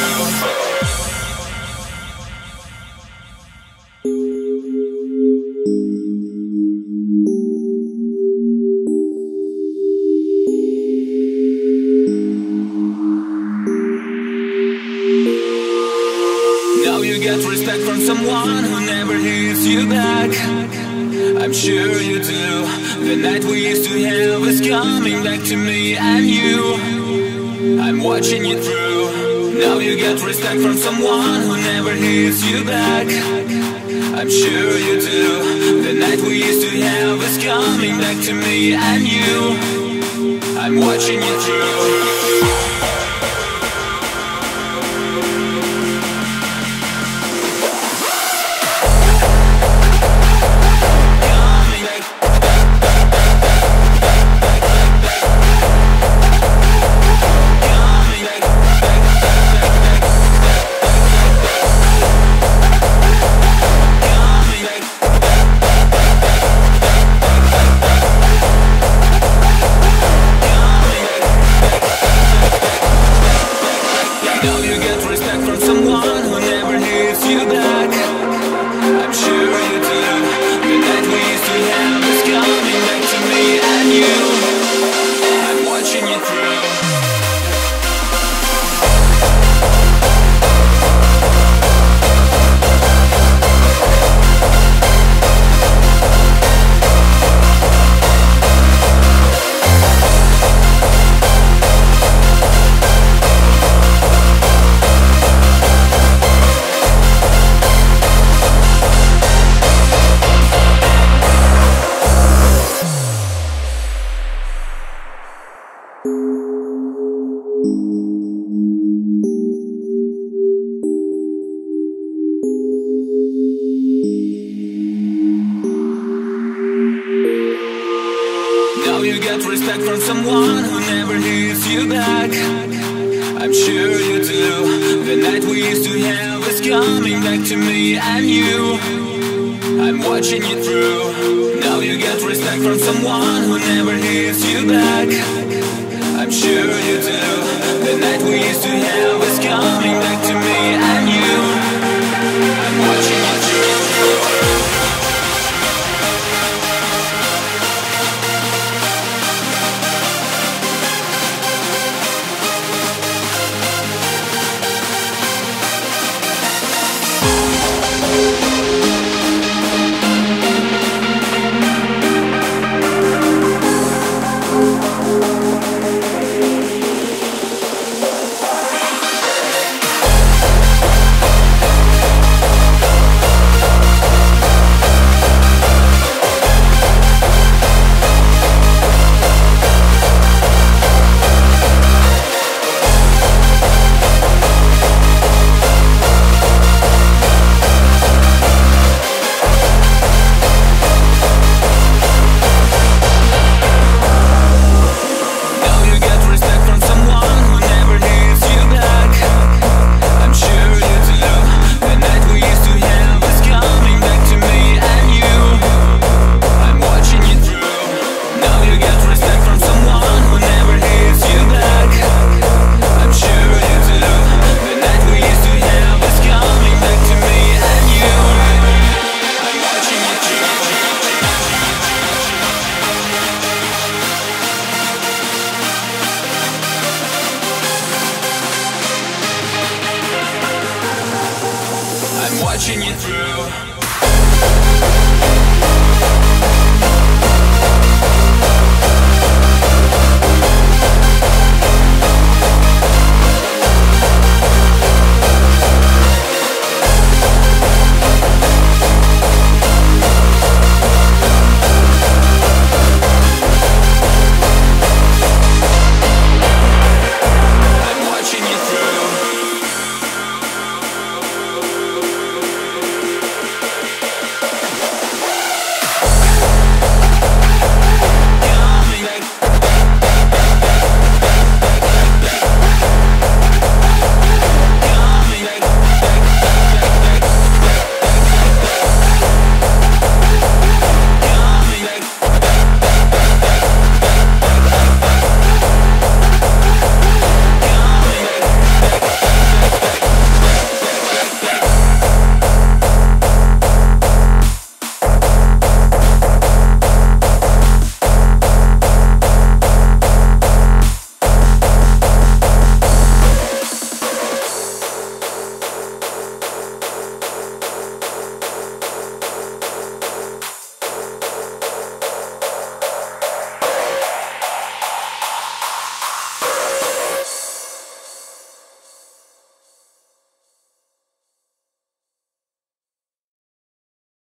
Now you get respect from someone who never hits you back. I'm sure you do. The night we used to have is coming back to me and you. I'm watching you through. Now you get respect from someone who never hits you back. I'm sure you do. The night we used to have is coming back to me and you. I'm watching you through. Now you get respect from someone who never hits you back. I'm sure you do. The night we used to have is coming back to me and you. I'm watching you through. Now you get respect from someone who never hits you back. I'm sure you do. The night we used to have is coming back to me and you. I'm watching you through. Now you get respect from someone who never hits you back. I'm sure you do. The night we used to have is coming back to me and you. I'm watching you through.